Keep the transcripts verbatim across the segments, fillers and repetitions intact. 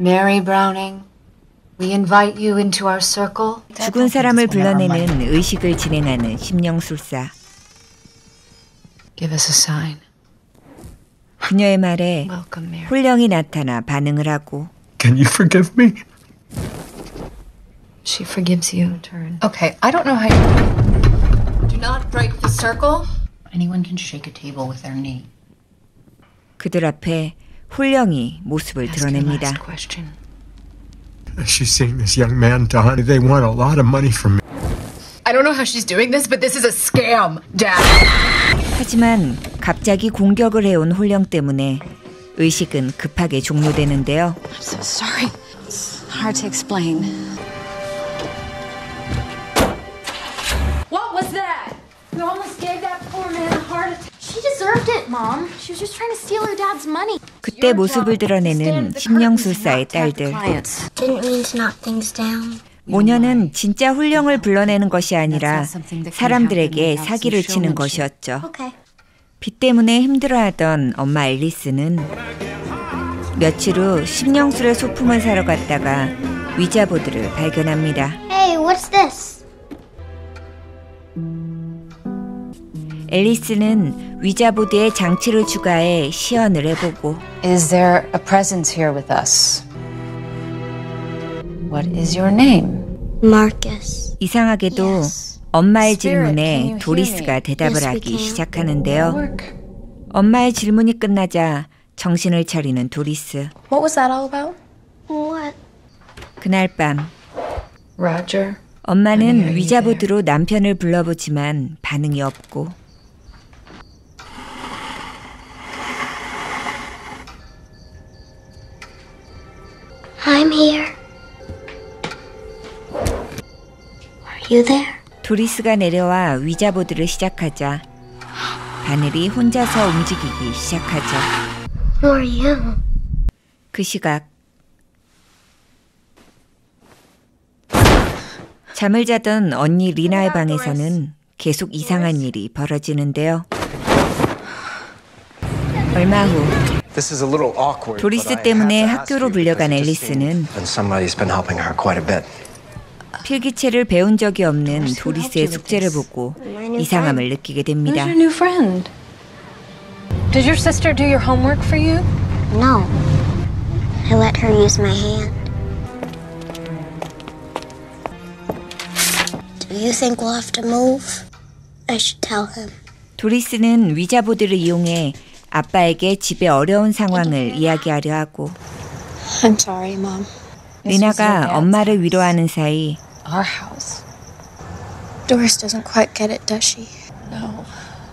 Mary Browning, we invite you into our circle. 죽은 사람을 불러내는 의식을 진행하는 심령술사. Give us a sign. 그녀의 말에 홀령이 나타나 반응을 하고. Can you forgive me? She forgives you. Okay, I don't know how you... Do not break the circle. Anyone can shake a table with their knee. 그들 앞에 홀령이 모습을 드러냅니다. She's seeing this young man die. They want a lot of money from me. I don't know how she's doing this, but this is a scam, Dad. 하지만 갑자기 공격을 해온 홀령 때문에 의식은 급하게 종료되는데요. I'm so sorry. It's hard to explain. What was that? You almost gave that poor man a heart attack. She deserved it, Mom. She was just trying to steal her dad's money. 그때 모습을 드러내는 심령술사의 딸들. Didn't mean to knock things down. 모녀는 진짜 홀령을 불러내는 것이 아니라 사람들에게 사기를 치는 것이었죠. 빚 때문에 힘들어하던 엄마 앨리스는 며칠 후 심령술의 소품을 사러 갔다가 위자보드를 발견합니다. Hey, what's this? 앨리스는 위자보드에 장치를 추가해 시연을 해보고 Is there a presence here with us? What is your name? Marcus. 이상하게도 Yes. 엄마의 질문에 도리스가 대답을 하기 시작하는데요. 엄마의 질문이 끝나자 정신을 차리는 도리스. What was that all about? What? 그날 밤 Roger. 엄마는 위자보드로 남편을 불러보지만 반응이 없고 I'm here. Are you there? 도리스가 내려와 위자보드를 시작하자 바늘이 혼자서 움직이기 시작하죠. Who are you? 그 시각 잠을 자던 언니 리나의 방에서는 계속 이상한 일이 벌어지는데요. 얼마 후 도리스 때문에 학교로 불려간 앨리스는 필기체를 배운 적이 없는 도리스의 숙제를 보고 이상함을 느끼게 됩니다. Who's your new friend? Did your sister do your homework for you? No. I let her use my hand. Do you think we'll have to move? I should tell him. 도리스는 위자보드를 이용해 아빠에게 집의 어려운 상황을 이야기하려 하고 I'm sorry, Mom. 리나가 엄마를 위로하는 사이 Our house. Doris doesn't quite get it, does she? No.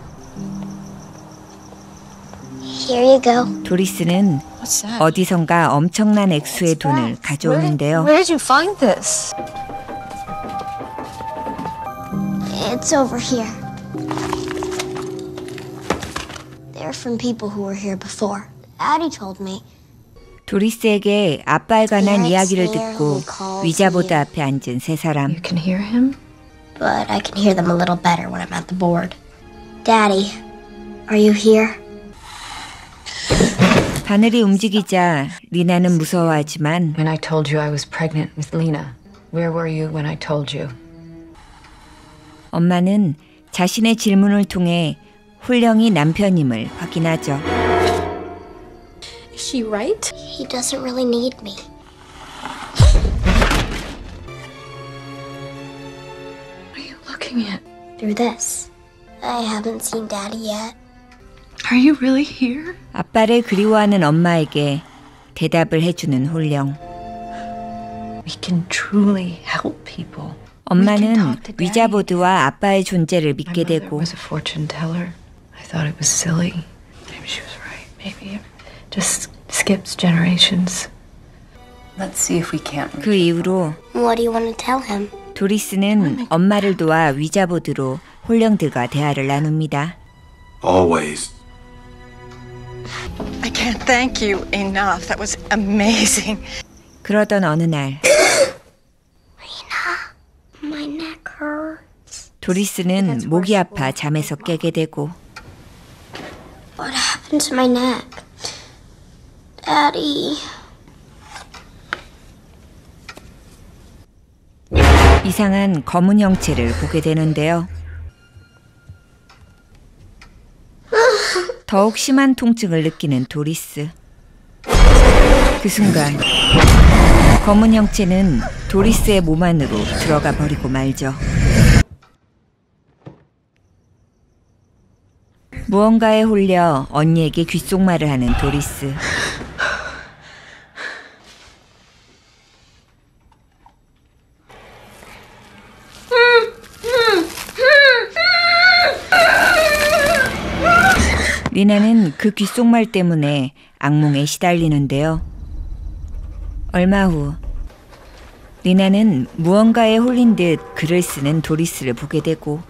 Here you go. 도리스는 어디선가 엄청난 액수의 돈을 가져오는데요. Where did you find this? It's over here. They're from people who were here before. Addie told me. 도리스에게 아빠에 관한 이야기를 듣고 위자보드 앞에 앉은 세 사람. You can hear him? But I can hear them a little better when I'm at the board. Daddy, are you here? 바늘이 움직이자 리나는 무서워하지만 When I told you I was pregnant with Lena, where were you when I told you? 엄마는 자신의 질문을 통해 홀령이 남편임을 확인하죠. Is she right? He doesn't really need me. What are you looking at? Through this. I haven't seen Daddy yet. Are you really here? 아빠를 그리워하는 엄마에게 대답을 해주는 홀령. We can truly help people. 엄마는 위자보드와 아빠의 존재를 믿게 되고 My mother was a fortune teller. I thought it was silly. Maybe she was right. Maybe it just skips generations. Let's see if we can't. 그 이후로 What do you want to tell him? 도리스는 엄마를 도와 위자보드로 홀령들과 대화를 나눕니다. Always. I can't thank you enough. That was amazing. 그러던 어느 날 My neck hurts. 도리스는 목이 아파 잠에서 깨게 되고 What happened to my neck? Daddy. 이상한 검은 형체를 보게 되는데요. 더욱 심한 통증을 느끼는 도리스. 그 순간 검은 형체는 도리스의 몸 안으로 들어가 버리고 말죠. 무언가에 홀려 언니에게 귓속말을 하는 도리스. 리나는 그 귓속말 때문에 악몽에 시달리는데요. 얼마 후 리나는 무언가에 홀린 듯 글을 쓰는 도리스를 보게 되고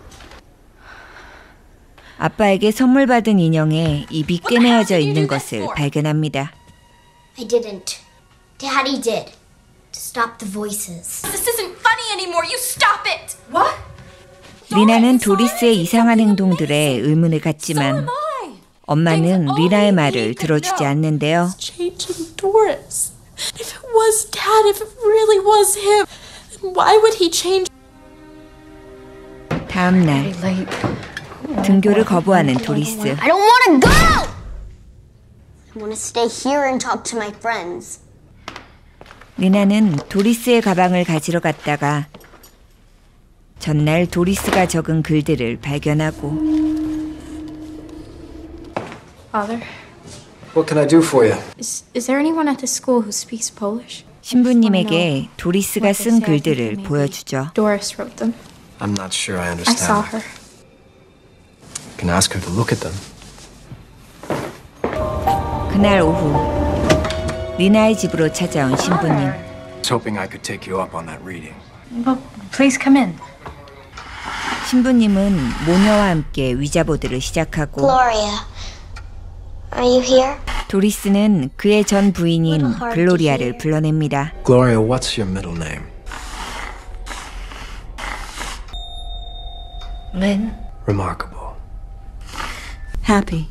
아빠에게 선물 받은 인형에 입이 꿰매어져 있는 것을 발견합니다. I didn't. Daddy did. To stop the voices. This isn't funny anymore. You stop it. What? 리나는 도리스의 이상한 행동들에 의문을 갖지만 엄마는 리나의 말을 들어주지 않는데요. Changing Doris. If it was Dad, if it really was him, then why would he change? 다음 날 등교를 거부하는 도리스. I don't want to go! I want to stay here and talk to my friends. 리나는 도리스의 가방을 가지러 갔다가 전날 도리스가 적은 글들을 발견하고 Father, What can I do for you? is is there anyone at the school who speaks Polish? 신부님에게 도리스가 쓴 글들을 보여주죠. Doris wrote them. I'm not sure I I understand. saw her. You can ask her to look at them. 그날 오후 리나의 집으로 찾아온 신부님. I was hoping I could take you up on that reading. Well, please come in. 신부님은 모녀와 함께 위자보드를 시작하고 Gloria, are you here? 도리스는 그의 전 부인인 글로리아를 불러냅니다. Gloria, what's your middle name? Lynn? Remarkable. Happy.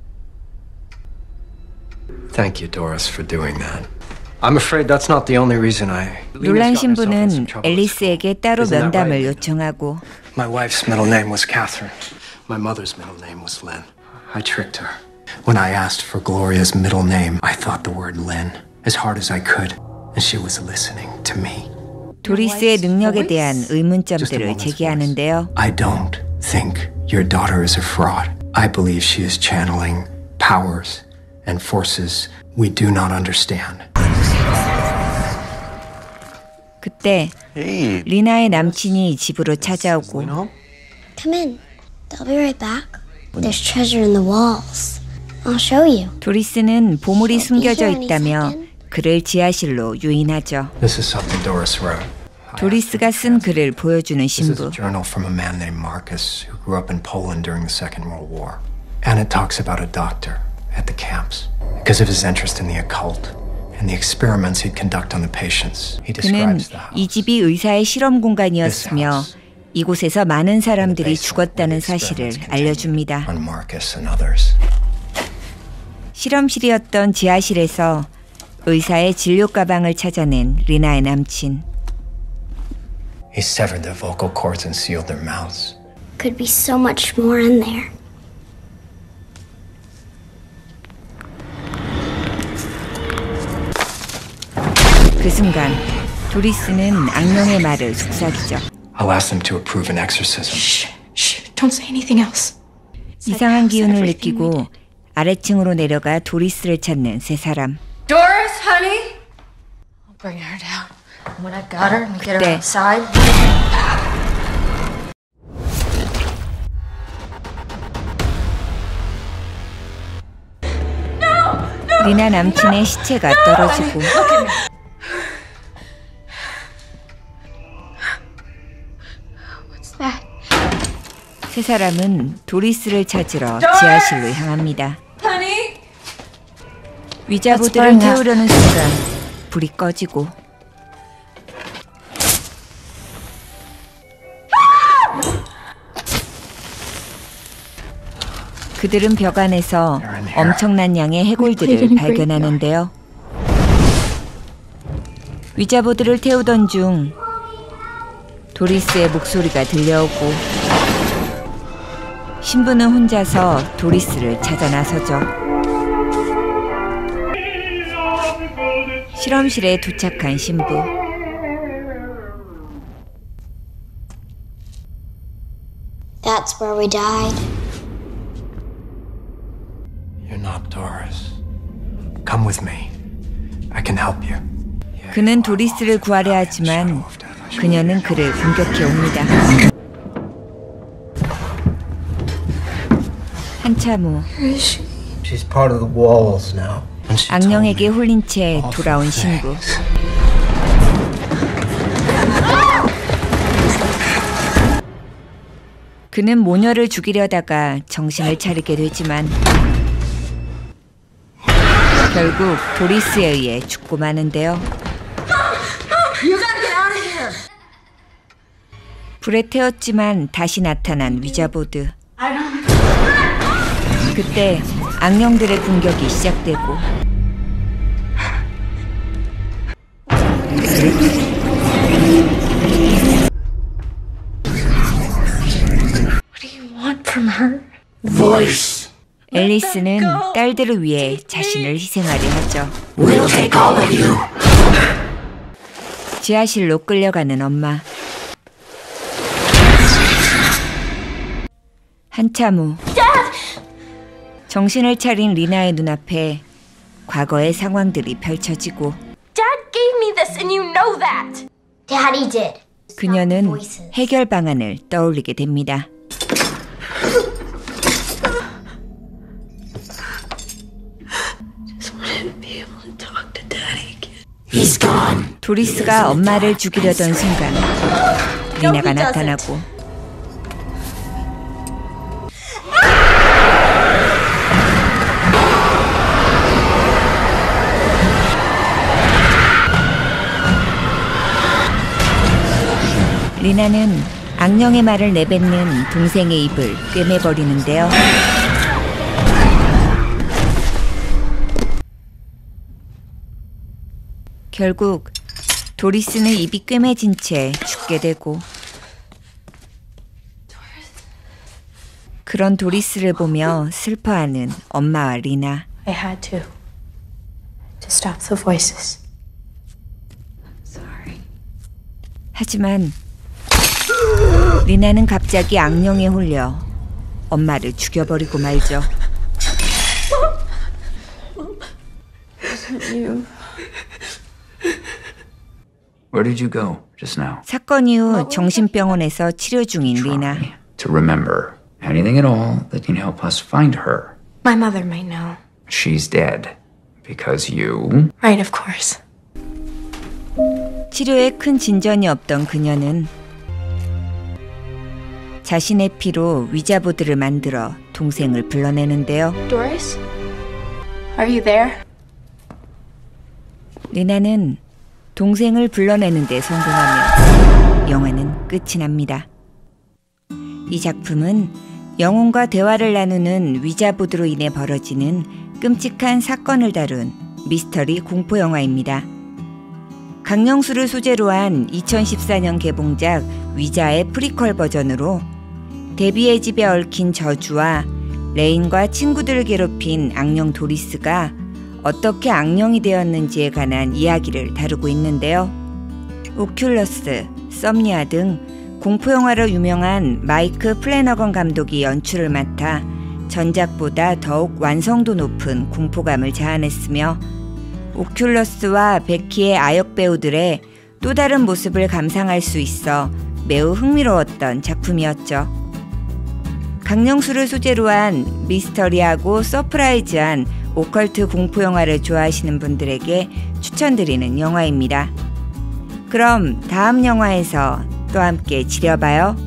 Thank you, Doris, for doing that. I'm afraid that's not the only reason I... 놀란 신부는 앨리스에게 따로 면담을 요청하고 My wife's middle name was Catherine. My mother's middle name was Lynn. I tricked her. When I asked for Gloria's middle name, I thought the word Lynn as hard as I could, and she was listening to me. 도리스의 능력에 대한 의문점들을 제기하는데요. I don't think your daughter is a fraud. I believe she is channeling powers and forces we do not understand. 그때 리나의 남친이 집으로 찾아오고 Come in. They'll be right back. There's treasure in the walls. I'll show you. 도리스는 보물이 숨겨져 있다며 그를 지하실로 유인하죠. This is something Doris wrote. 도리스가 쓴 글을 보여주는 This is a 신부. journal from a man named Marcus who grew up in Poland during the Second World War. And it talks about a doctor at the camps. Because of his interest in the occult and the experiments he'd conduct on the patients, he 그는 describes the house. 이 집이 의사의 실험 공간이었으며 이곳에서 많은 사람들이 죽었다는 사실을 알려줍니다. On Marcus and others. 실험실이었던 지하실에서 의사의 진료 가방을 찾아낸 리나의 남친. He severed their vocal cords and sealed their mouths. Could be so much more in there. 그 순간 도리스는 악령의 말을 속삭이죠. I'll ask them to approve an exorcism. Shh, shh, don't say anything else. 이상한 기운을 느끼고 아래층으로 내려가 도리스를 찾는 세 사람. Doris, honey? I'll bring her down. When I got her and get her 그때 outside. 리나 남친의 시체가 떨어지고 What's that? 세 사람은 도리스를 찾으러 지하실로 향합니다. Honey? 위자보드를 태우려는 순간 불이 꺼지고 그들은 벽 안에서 엄청난 양의 해골들을 발견하는데요. 위자보드를 태우던 중 도리스의 목소리가 들려오고 신부는 혼자서 도리스를 찾아 나서죠. 실험실에 도착한 신부. That's where we died. You're not Doris. Come with me. I can help you. 그는 도리스를 구하려 하지만 그녀는 그를 공격해 옵니다. 한참 후 She's part of the walls now. 악령에게 홀린 채 돌아온 신부. 그는 모녀를 죽이려다가 정신을 차리게 되지만 결국 도리스에 의해 죽고 마는데요. 불에 태웠지만 다시 나타난 위자보드. 그때 악령들의 공격이 시작되고 앨리스는 딸들을 위해 자신을 희생하려 하죠. 지하실로 끌려가는 엄마. 한참 후 정신을 차린 리나의 눈앞에 과거의 상황들이 펼쳐지고 Dad gave me this and you know that. Daddy did. 그녀는 해결 방안을 떠올리게 됩니다. 도리스가 엄마를 죽이려던 순간 리나가 나타나고 리나는 악령의 말을 내뱉는 동생의 입을 꿰매버리는데요. 결국 도리스는 입이 꿰매진 채 죽게 되고 그런 도리스를 보며 슬퍼하는 엄마와 리나. I had to. To stop the voices. Sorry. 하지만 리나는 갑자기 악령에 홀려 엄마를 죽여버리고 말죠. Where did you go just now? 사건 이후 정신병원에서 치료 중인 리나. Try to remember anything at all that can help us find her. My mother might know. She's dead because you. Right, of course. 치료에 큰 진전이 없던 그녀는 자신의 피로 위자보드를 만들어 동생을 불러내는데요. Doris? Are you there? 리나는 동생을 불러내는 데 성공하며 영화는 끝이 납니다. 이 작품은 영혼과 대화를 나누는 위자보드로 인해 벌어지는 끔찍한 사건을 다룬 미스터리 공포 영화입니다. 강령수를 소재로 한 이천십사 년 개봉작 위자의 프리퀄 버전으로 데비의 집에 얽힌 저주와 레인과 친구들을 괴롭힌 악령 도리스가 어떻게 악령이 되었는지에 관한 이야기를 다루고 있는데요. 오큘러스, 썸니아 등 공포영화로 유명한 마이크 플래너건 감독이 연출을 맡아 전작보다 더욱 완성도 높은 공포감을 자아냈으며 오큘러스와 베키의 아역 배우들의 또 다른 모습을 감상할 수 있어 매우 흥미로웠던 작품이었죠. 강령수를 소재로 한 미스터리하고 서프라이즈한 오컬트 공포 영화를 좋아하시는 분들에게 추천드리는 영화입니다. 그럼 다음 영화에서 또 함께 지려봐요.